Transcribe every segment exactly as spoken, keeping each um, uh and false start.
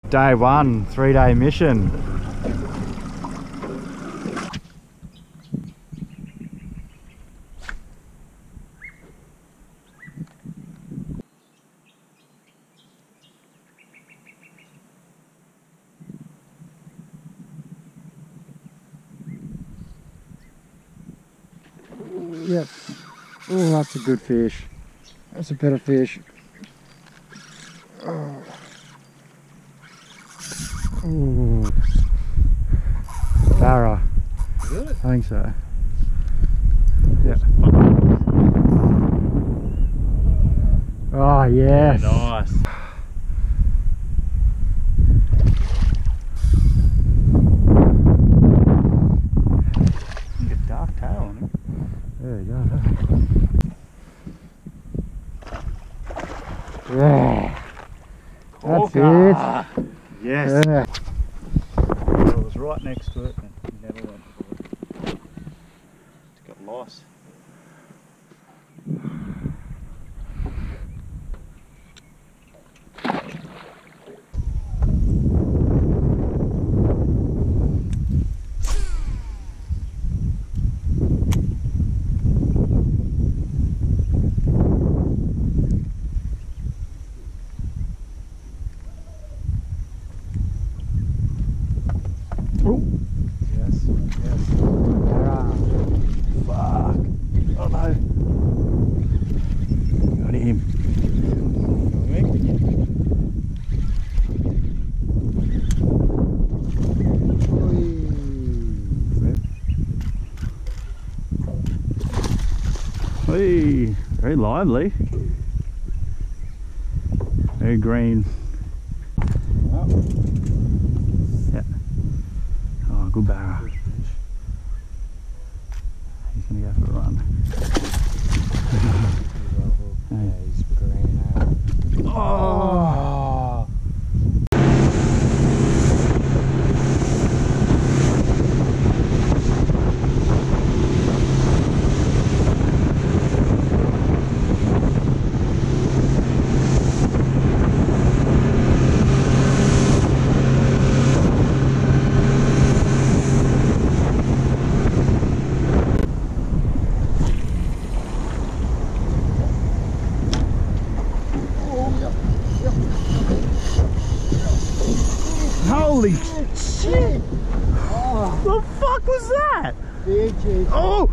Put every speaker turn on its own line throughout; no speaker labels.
Day one, three day mission.
Yep. Oh, that's a good fish. That's a better fish. Oh. Ooh. Barra.
Really?
I think so. Yep. Oh, yes.
Yeah, nice. A dark tail on him.
There you go. Yeah. That's it.
Yes.
Yeah.
Well, it was right next to it and he never went for it. It got lost.
Oh.
Yes, yes.
Barra.
Fuck. Oh no. Got him. Hey, very lively. Very green. Yeah. Oh, good barra. He's gonna go for a run.
Yeah, he's green out.
Oh! Holy shit!
Oh,
The fuck was that?
big cheese.
Oh!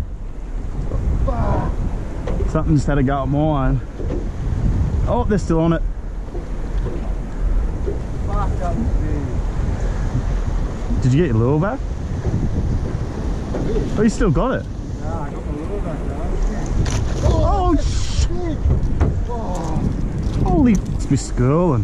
Something just had a go at mine. Oh, they're still on it.
Fuck, that was big.
Did you get your lure back? Oh, you still got it?
Nah, I got my lure back though.
Oh, shit!
Oh.
Holy, it's me skirling.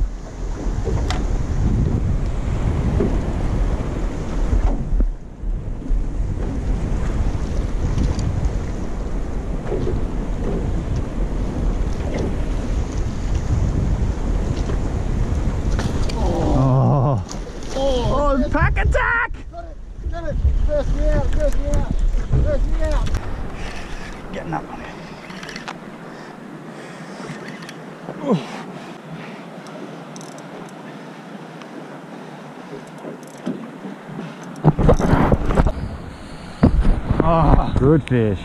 Oh, pack attack!
Got it, got it. First me out, first me out, first me out.
Getting up on it. Oh, good fish.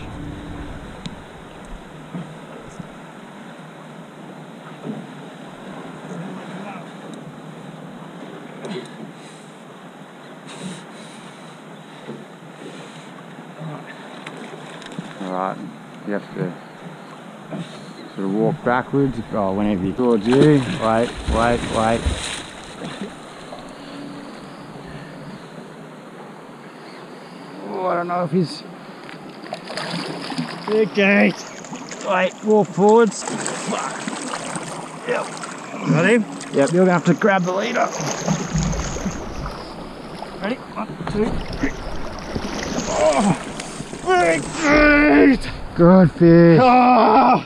Alright, you have to sort of walk backwards, oh, whenever you towards you. Wait, wait, wait. Oh, I don't know if he's... Okay. Wait, walk forwards. Fuck. Yep. Got him? Yep, you're gonna have to grab the leader. Ready? One, two, three. Oh! Big fish! Good fish! Oh!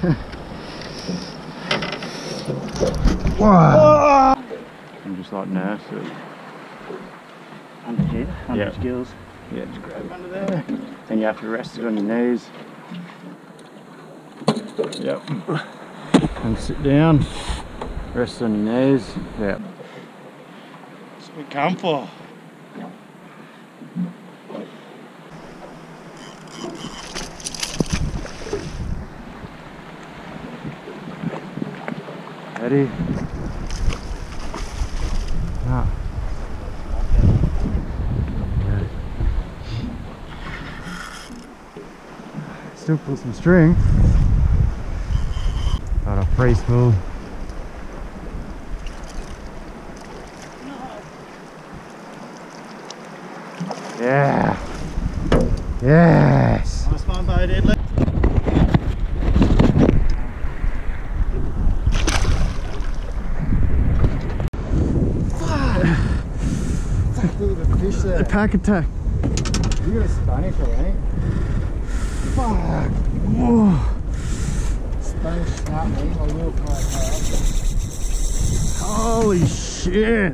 Wow! And just like nurse it. Under here, under
Yep.
his gills. Yeah, just grab him under there. Then you have to rest it on your knees. Yep. And sit down. Rest on your knees. Yep.
we come for.
Ready? Ah. Okay. Still pull some string. Got a free spool. Yeah. Yes.
Nice one, Bo Deadly. Look at the fish there.
A pack attack.
You got a Spanish already?
Fuck. Whoa.
Spanish snapling, a little quite hard.
Holy shit.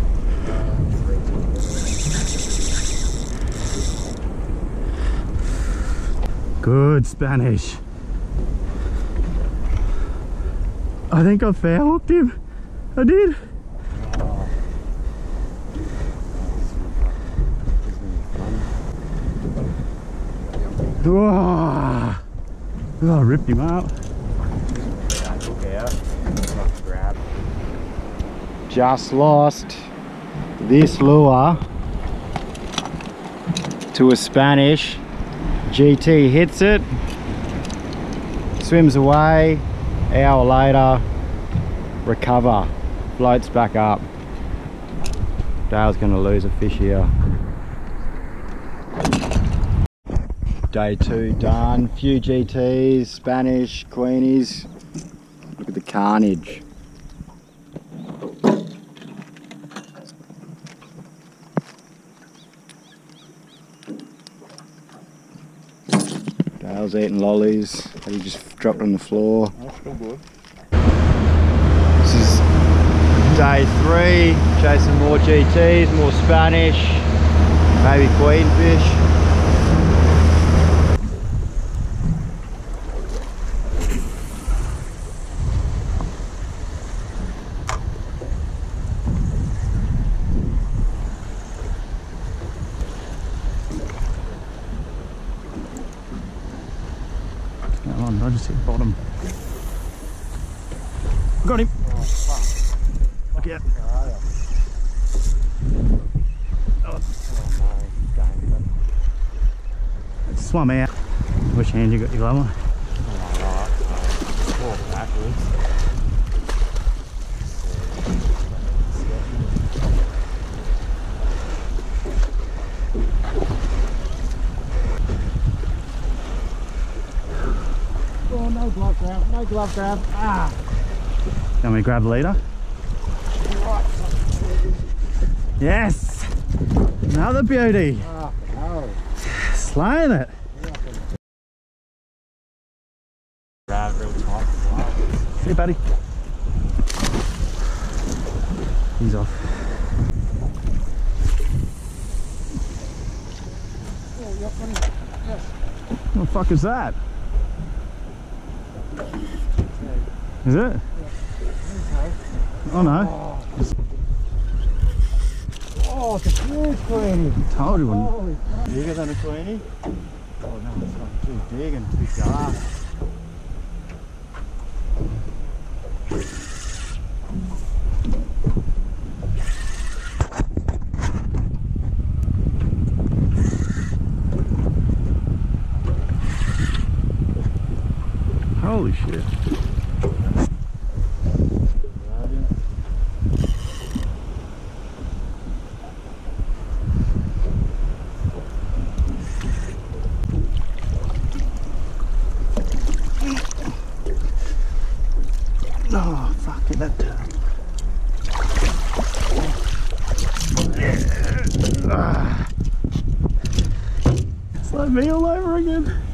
Good Spanish. I think I fair hooked him. I did. Whoa. Oh, I ripped him up. Just lost this lure to a Spanish. G T hits it, swims away, hour later, recover, floats back up. Dale's gonna lose a fish here. Day two done, few G Ts, Spanish, Queenies. Look at the carnage. Dale's eating lollies, he just dropped on the floor.
That's still good.
This is day three, chasing more G Ts, more Spanish, maybe queenfish. Come on, I just hit bottom. Got him.
Oh, fuck.
Look out.
Where are you?
Oh.
Oh no, he's going.
It swum out. Which hand you got your glove on?
Alright, so walk backwards. Oh, no glove grab, no glove grab. Ah!
You want me to grab the leader?
Right.
Yes! Another beauty!
Ah, no.
Slaying it!
Grab real tight.
See you, buddy. He's off.
Oh, yep, buddy. Yes.
What the fuck is that? Is it?
Okay.
Oh no.
Oh. Oh, it's a huge queenie.
Told you wouldn't.
Holy fuck. Bigger than a queenie? Oh no, it's not too big and too dark.
Holy shit. Oh, fuck, get that down. Yeah. Ah. It's like me all over again.